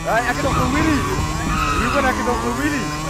Ek het nog 'n Willie. Hier ben ek het nog 'n Willie.